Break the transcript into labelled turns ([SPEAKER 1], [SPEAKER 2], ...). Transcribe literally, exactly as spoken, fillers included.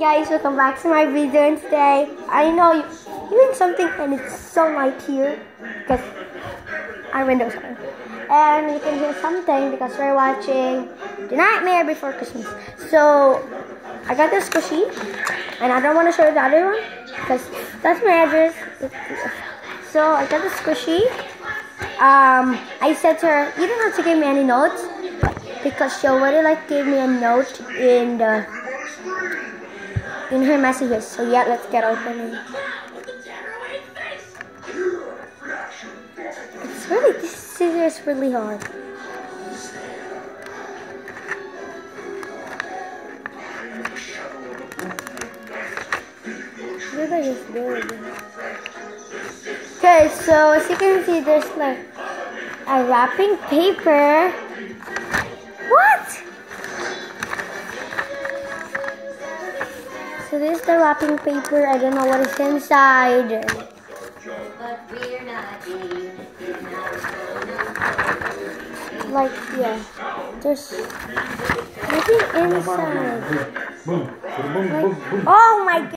[SPEAKER 1] Guys, welcome back to my video, and today I know you doing something and it's so light here because our windows are, and you can hear something because we're watching The Nightmare Before Christmas. So I got this squishy and I don't want to show you the other one because that's my address. So I got the squishy. um, I said to her, you don't have to give me any notes because she already like gave me a note in the in her messages. So yeah, let's get opening. It's really, this scissor is really hard. This is good. Okay, so as you can see, there's like a wrapping paper. What? So this is the wrapping paper. I don't know what is inside. Like, yeah, there's nothing inside. Like, oh my God.